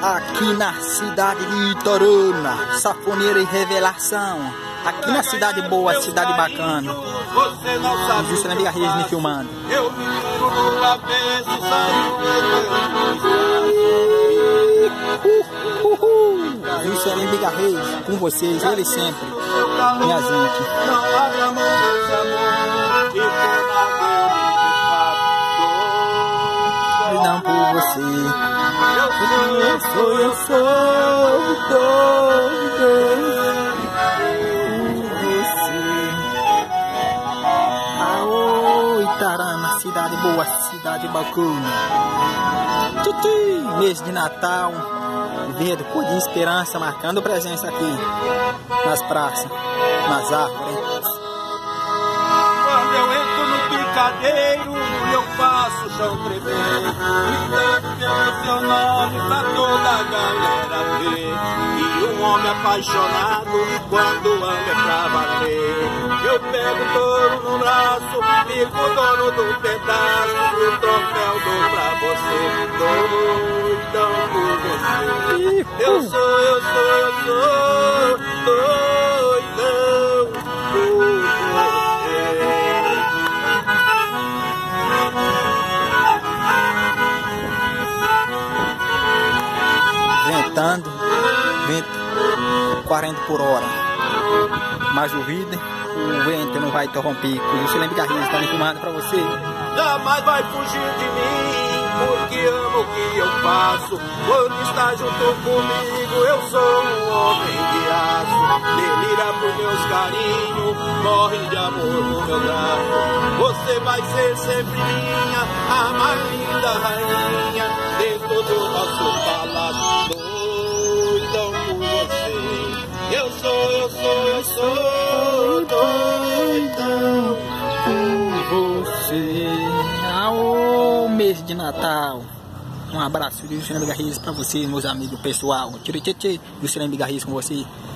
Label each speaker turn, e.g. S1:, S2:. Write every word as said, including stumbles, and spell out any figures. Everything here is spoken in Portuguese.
S1: aqui na cidade de Itoruna, Safoneiro e Revelação. Aqui na cidade boa, cidade bacana. Justo na Amiga Reis me filmando.
S2: Eu miro no cabeça e
S1: uh, uh, uh. Justo na Amiga Reis, com vocês, ele sempre. Minha gente. Perdão por você. Eu sou, eu sou doido. Itarana, cidade boa, cidade bacana. Tchim, mês de Natal, verde, cor de esperança, marcando presença aqui nas praças, nas árvores.
S2: Quando eu entro no picadeiro, eu faço o chão tremer, gritando seu nome pra toda a galera ver. E um homem apaixonado, quando anda é pra valer. Eu pego o touro no braço, fico dono do pedaço, e o troféu dou pra você, doidão por você. Eu sou, eu sou, eu sou doidão por você.
S1: Ventando, vento quarenta por hora, mais o vídeo. O vento não vai interromper. Por isso, Amiga Reis está me filmando pra você.
S2: Jamais vai fugir de mim, porque amo o que eu faço. Quando está junto comigo, eu sou um homem de aço. Delira por meus carinhos, morre de amor no meu braço. Você vai ser sempre minha, a mais linda rainha, dentro do nosso palácio. Doidão por você. Eu sou, eu sou, eu sou doidão
S1: por você. Ao mês de Natal. Um abraço de Luciano Amiga Reis pra vocês, meus amigos pessoal. Tchau, tchau, tchau. Luciano Amiga Reis com você.